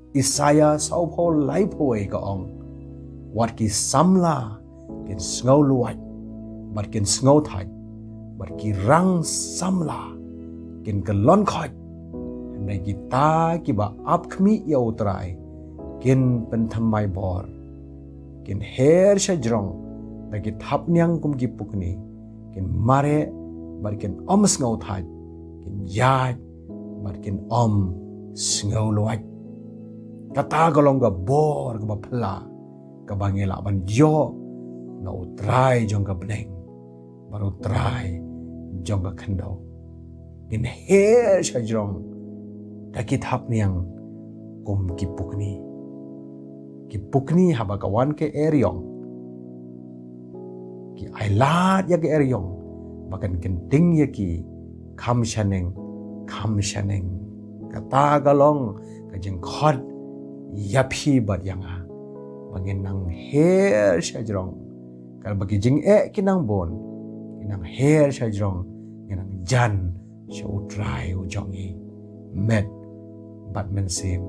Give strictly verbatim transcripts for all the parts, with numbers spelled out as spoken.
Isaiah sau pho lai pho ai ka ong wat ki samla kin sngo luat bat kin sngo thai bat ki rang samla kin ka lon khoi nei ki ta ki ba ap khmi ya utrai kin pen thamai bor kin her sha jrong da ki thap nyang kum ki pukni kin mare bat kin om sngo thai kin ya bat kin om sngo luat kata golong ga bor ga phla ka bangela ban yo na utrai jong ka bneng baru utrai jong ka khando in her sha jrong da ki thap niang kum ki pukni ki pukni haba ka wan ke eryong ki ailat ya ke eryong bakan kenting ya ki kham shaneng kham shaneng kata galong ka jeng khot yapi bat yang a bangin nang her shajrong kal bagi jing e kinang bon kinang her shajrong kinang jan sha utrai u jongi met bat men sim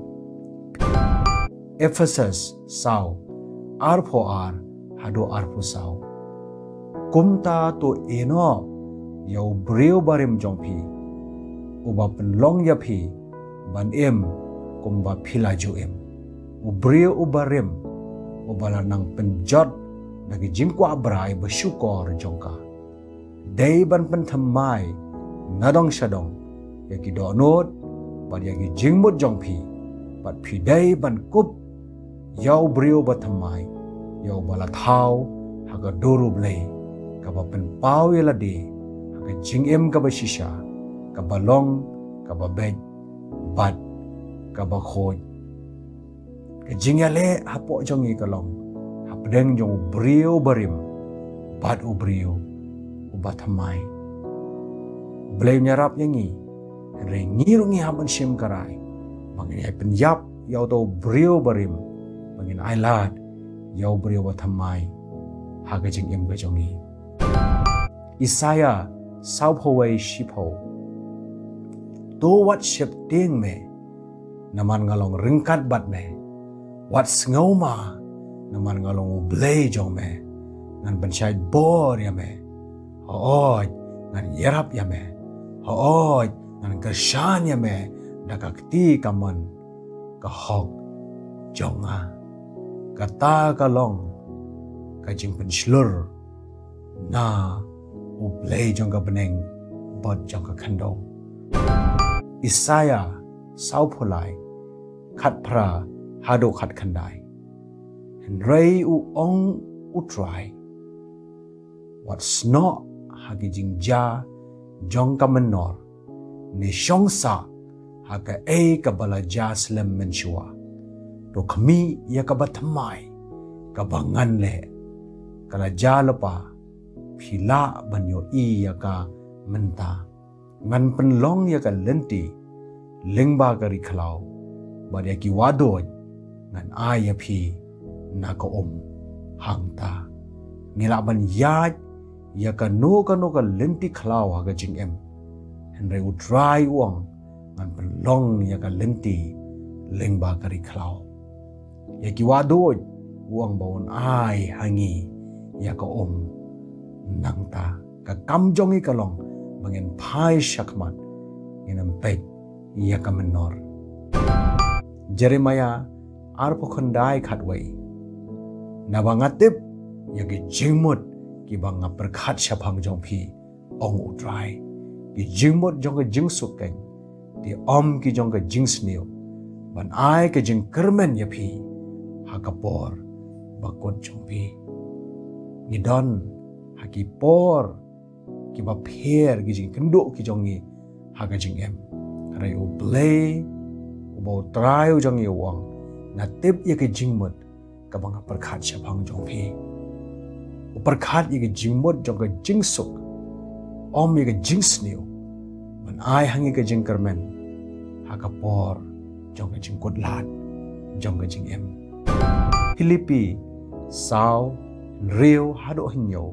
Ephesus sau arpho ar hado arpho sau kumta to eno yau breu barim jongpi uba penlong yapi ban em kumba phila jo em ubreu ubarem ubala nang penjot bagi jingkwa brai bersyukur jongka dei ban penthamai nadong shadong yaki donot bad yaki jingmut jongpi bad phi dei ban kup yau breu bathamai yau bala thau haga doru blei kaba pen pau yala de haga jingem kaba shisha kaba long kaba bed bad kaba khoj Jingyale hapo jongi kalong hapdeng jong brio barim bad ubrio ubathamai blay nyarap yangi re ngirungi haban shim karai bangin ai penyap yau to brio barim bangin ailat yau brio bathamai haga jingem ga jongi Isaiah sau phowai shipo to what ship ting me naman ngalong ringkat bat me wat sngo ma naman ngalong ublay jong me ngan bensyai bor ya me hooj ngan yerap ya me hooj ngan kershan ya me dakakti kaman kahok jonga kata kalong kajing penslur na ublay jong ka beneng bot jong ka khando Isaiah sau phulai khat phra hado khat khandai henrei u ong utrai what sno hagi jingja jong kamenor ne shongsa haga e kabala jaslem menshua to khmi ya kabathamai kabangan le kala jalapa phila banyo i ya ka menta ngan penlong ya ka lenti lengba kari khalau badya ki wadoj ngan aya phi na ka om hangta ngila ban yaj ya ka no ka no ka lenti khalau ha ka jing em henre u try wang ngan penlong ya ka lenti lengba kari khalau ya ki wadoj wang bawon ai hangi ya ka om nangta ka kam jongi kalong bangen phai shakmat inam pet ya ka menor Jeremiah arpo khandai khatwai nabangatip yagi jingmut ki banga perkhat shaphang jongphi ong utrai ki jingmut jongga jingsuk ken ti om ki jongga jingsneu ban ai ke jing kermen yapi hakapor bakot jongphi ngidon haki por ki ba pher ki jing kendo ki jongi haga jing em rai u play bau trai jong ye wang na tip ye ke jingmut ka bang perkhat shaphang jong phi perkhat ye ke jingmut jong ka jingsuk om ye ke jingsneu ban ai hangi ke jing kermen ha ka por jong ka jingkot lat jong ka jing em Filipi sau riu hado hinyo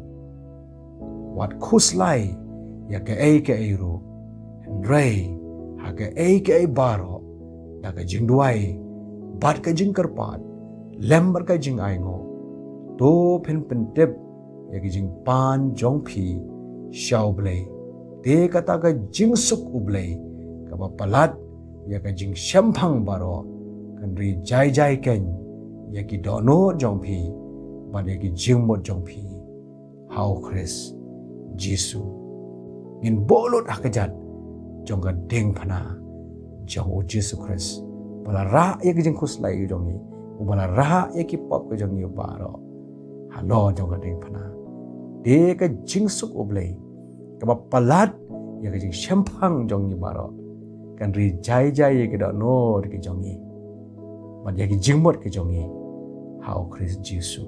wat khuslai ya ke ai ke ai ru rei ha ke ai ke ai baro daga jingduai bat ka jing karpat lembar ka jing aingo to phen pen tep ya ka jing pan jong phi shau blei te kata ka jing suk ublei ka ba palat ya ka jing shampang baro kan ri jai jai ken ya ki dono jong phi ba ya ki jing mo jong phi how Chris Jesu in bolot akajat jong ka ding phana jong o Jesu Chris bala ra ya ki jing khus lai jong ni bala ra ya ki pop ka jong ni baro halo jong ka ding phana de ka jing suk ublei ka ba palat ya ka jing shampang jong ni baro kan ri jai jai ya ki dono ki jong ni ba ya ki jing mo ki jong ni how Chris Jesu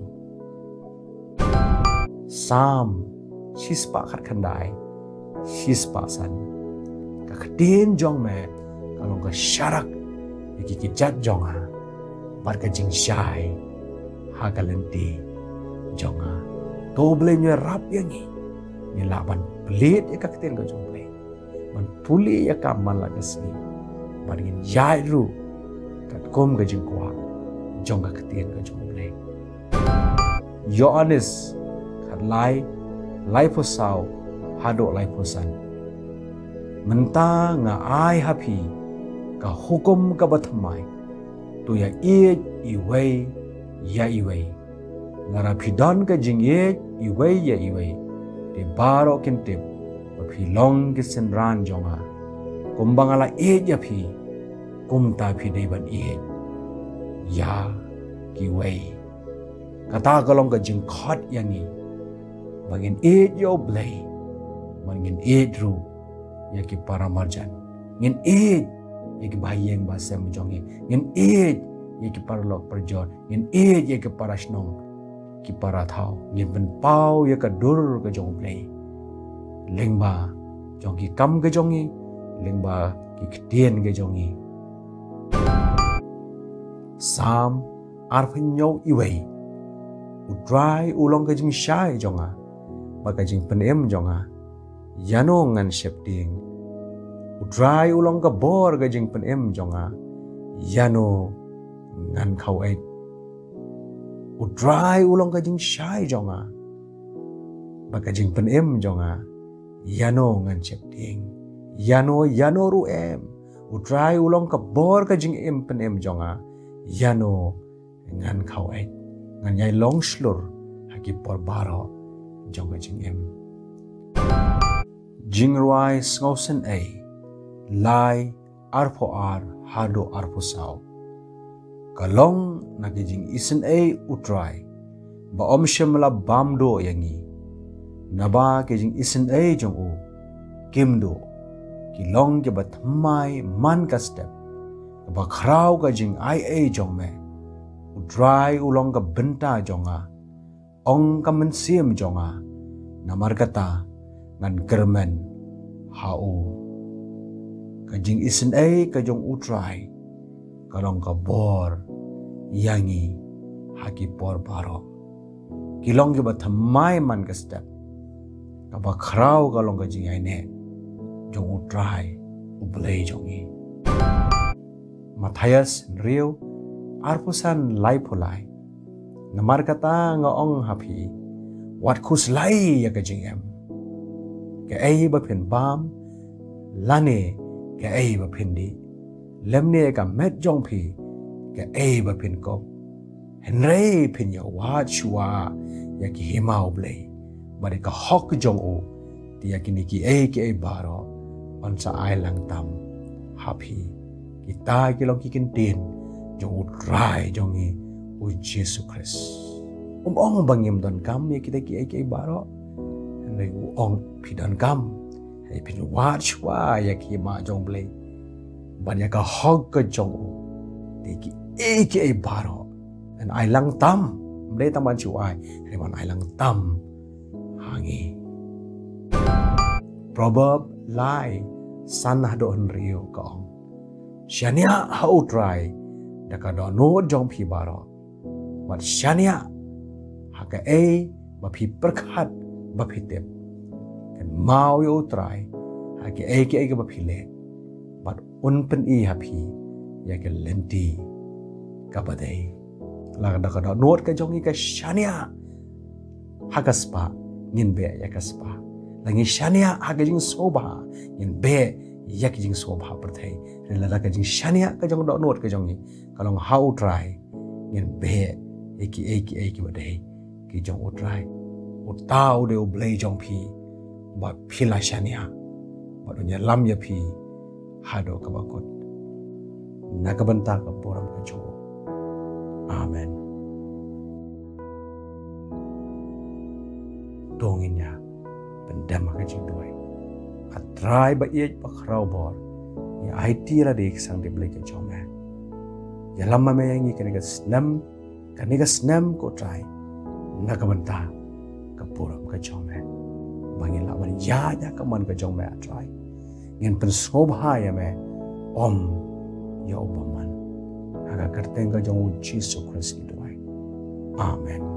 Sam Shispa khat khandai Shispa san ka khdin jong me kalong ka sharak ki ki jat jong ha bar ka jing shai ha ka lenti jong ha to ble nya rap ya ni ni la ban plit ya ka kten ka jong ble man puli ya ka man la ka sni bar ngin yai ru kat kom ka jing kwa jong ka kten ka jong ble Yohanes lai lai po sao hado lai po san menta nga ai happy ka hukum ka bathamai tu ya e i wei ya i wei lara pidon ka jing e i wei ya i wei de baro kente pa phi long ki sen ran jonga kumbangala e ya phi kumta phi de ban e ya ki wei kata kalong ka jing khot ya ni Bangin eat yo blay, bangin eat ru, ya ki para marjan, ngin eat, ya ki bahayang bahasa mujongi, ngin eat, ya ki para lok perjor, ngin eat, ya ki para snong, ki para thau, ngin pen pau ya ka dur ka jong blay, lengba, jong ki kam ka jongi, lengba ki kdien ka jongi. Sam arphen nyau iway, udrai ulong ka jing shai jonga. Baka jing penem jonga yano ngan shepting udrai ulong ka bor ga jing penem jonga yano ngan khau ai udrai ulong ka jing shai jonga baka jing penem jonga yano ngan shepting yano yano ru em udrai ulong ka bor ka jing em penem jonga yano ngan khau ai ngan yai long slur haki por baro jong jing em jing ruai sngosen a lai arpo ar hado arpo sao kalong nagi jing isen a utrai ba om shemla bamdo yangi naba ke jing isen a jong u kimdo kilong ke bat mai man ka step ba khrau ka jing ai a jong me utrai ulong ka benta jonga ong kamen siem jonga namar kata ngan kermen hau kajing isen ai kajong utrai kalong ka bor yangi haki por baro kilong ke bathamai man ka step ka ba khrau kalong ka jing ai ne jong utrai ublei jongi Matthias Rio arpusan lai pulai namar kata nga ong happy wat khus lai ya ka jing em ke ai ba phen bam lane ke ai ba phen di lemne ka met jong phi ke ai ba phen ko henre phen ya wa chua ya ki himau blei ba de ka hok jong o ti ya ki ni ki ai ki ai baro on sa ai lang tam happy kita ki lo ki kin tin jong utrai jong ni o Jesus Christ. Um ong bangim don kam ya kita ki ai baro. Henry u ong pi don kam. Hai pi watch wa ya ki ma jong blei. Ban ya ka hog ka jong o. Ti ki ai ki ai baro. And ai lang tam. Blei taman chu ai. Hai ban ai lang tam. Hangi. Proverb lai san hado Henry ka ong. Shania ha utrai. Da ka do no jong pi baro. Wat shania haka a ba phi perkhat ba phi tep kan mau yo try haka a ke a ba phi le but un pen i ha phi ya ke lenti kabadai lagda kada not ka jongi ka shania hagaspa ngin be yakaspa langi shania hagajing soba ngin be yakjing soba perthai relala ka jing shania ka jong do not ka jongi kalong how try ngin be eki eki eki badai ki jong utrai utau de oblay jong pi ba phila shania ba dunya lam ya pi hado kabakot nakabanta ka poram ka jo amen donginya pendama ka jing doi atrai ba ye ba khrau bor ya it la de sang de blai ka jo me ya lamma me yangi ka ga snam ka ni ga snam ko trai nakabanta ka poram ka jo me bangin la ban ya ya ka man ka jo me atrai ngin pen sobha ya me om ya obaman aga kartenga jong Jesus Christ ki doai amen